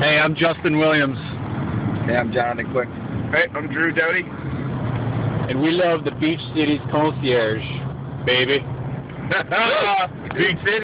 Hey, I'm Justin Williams. Hey, I'm Jonathan Quick. Hey, I'm Drew Doughty. And we love the Beach City's Concierge, baby. Beach City.